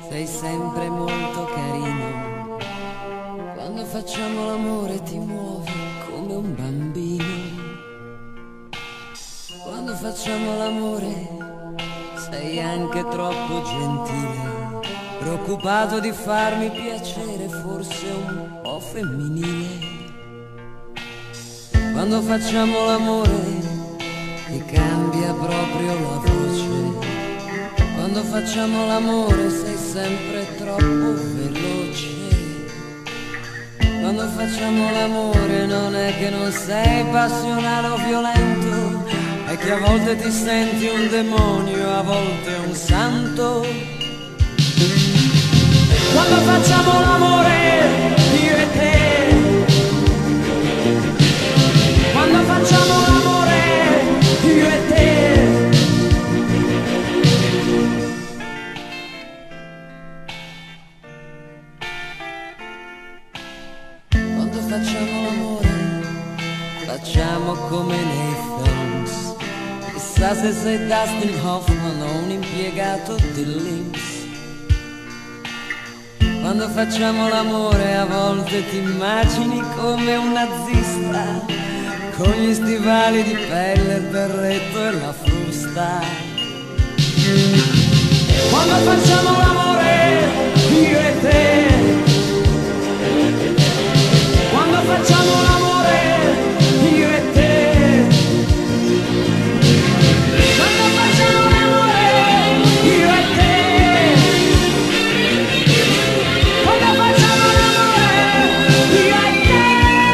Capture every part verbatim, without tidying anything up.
sei sempre molto carino. Quando facciamo l'amore ti muovi come un bambino. Quando facciamo l'amore sei anche troppo gentile, preoccupato di farmi piacere, forse un po' femminile. Quando facciamo l'amore ti cambia proprio la voce. Quando facciamo l'amore sei sempre troppo veloce. Quando facciamo l'amore non è che non sei passionale o violento, è che a volte ti senti un demonio, a volte un santo. Quando facciamo l'amore io e te, quando facciamo l'amore io e te, quando facciamo l'amore facciamo come nei films. Chissà se sei Dustin Hoffman o un impiegato dell'Inps. Quando facciamo l'amore a volte ti immagini come un nazista, con gli stivali di pelle, il berretto e la frusta. Quando facciamo l'amore io e te, quando facciamo l'amore io e te, quando facciamo l'amore io e te, quando facciamo l'amore io e te.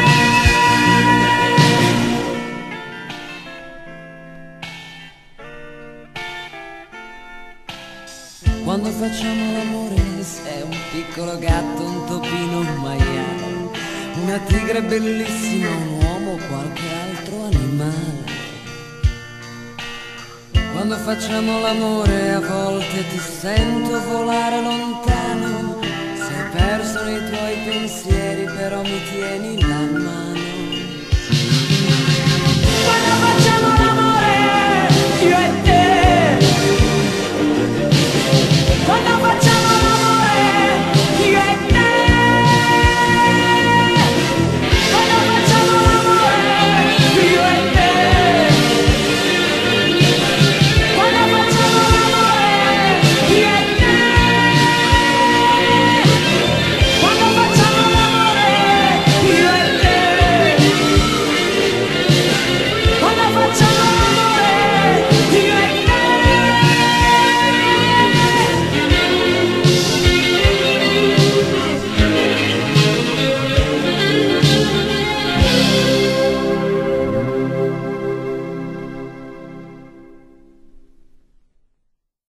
Quando facciamo l'amore sei un piccolo gatto, un topino, un maiale, una tigre bellissima, un uomo o qualche altro animale. Quando facciamo l'amore a volte ti sento volare lontano